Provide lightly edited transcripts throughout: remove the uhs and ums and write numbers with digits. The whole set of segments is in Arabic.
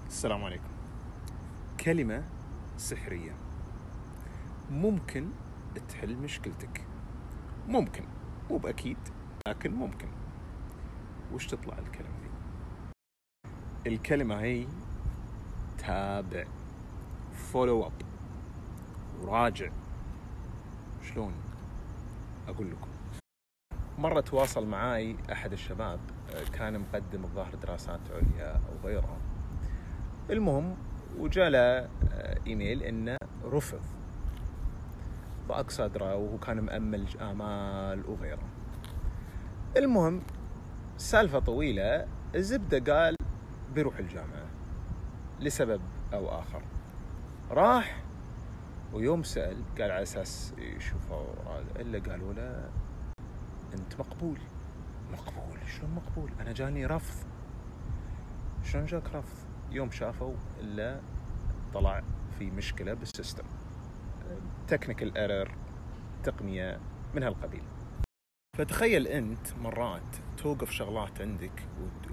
السلام عليكم. كلمة سحرية ممكن تحل مشكلتك، ممكن، مو بأكيد لكن ممكن. وش تطلع الكلمة دي؟ الكلمة هي تابع، فولو اب، وراجع. شلون أقول لكم؟ مرة تواصل معاي أحد الشباب، كان مقدم الظاهر دراسات عليا أو غيرها. المهم وجاله إيميل إنه رفض ضاق صدره، وهو كان مأمل آمال وغيره. المهم سالفة طويلة، الزبدة قال بيروح الجامعة لسبب أو آخر. راح، ويوم سأل قال على أساس يشوفه إلا قالوا له أنت مقبول. مقبول؟ شلون مقبول؟ أنا جاني رفض. شلون جاك رفض؟ يوم شافوا إلا طلع في مشكلة بالسيستم، تكنيكال ايرور، تقنية من هالقبيل. فتخيل أنت مرات توقف شغلات عندك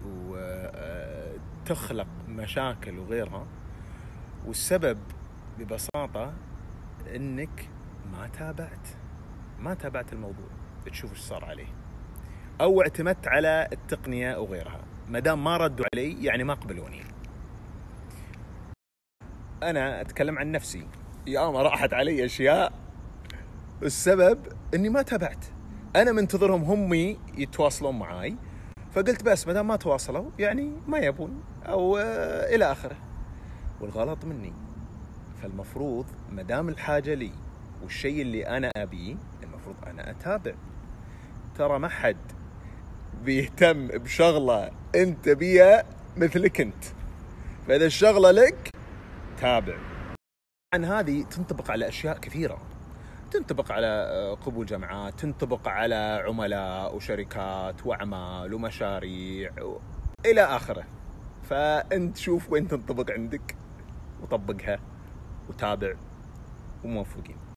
وتخلق مشاكل وغيرها، والسبب ببساطة أنك ما تابعت الموضوع، تشوف ايش صار عليه، أو اعتمدت على التقنية وغيرها. مادام ما ردوا علي يعني ما قبلوني. أنا أتكلم عن نفسي، ياما راحت علي أشياء السبب أني ما تابعت. أنا منتظرهم هم يتواصلون معاي، فقلت بس مادام ما تواصلوا يعني ما يبون أو إلى آخره، والغلط مني. فالمفروض مادام الحاجة لي والشيء اللي أنا أبيه المفروض أنا أتابع. ترى ما حد بيهتم بشغلة أنت بيها مثلك أنت، فإذا الشغلة لك تابع. عن هذه تنطبق على أشياء كثيرة، تنطبق على قبول جامعات، تنطبق على عملاء وشركات وأعمال ومشاريع إلى آخره. فأنت شوف وين تنطبق عندك وطبقها وتابع، وموفقين.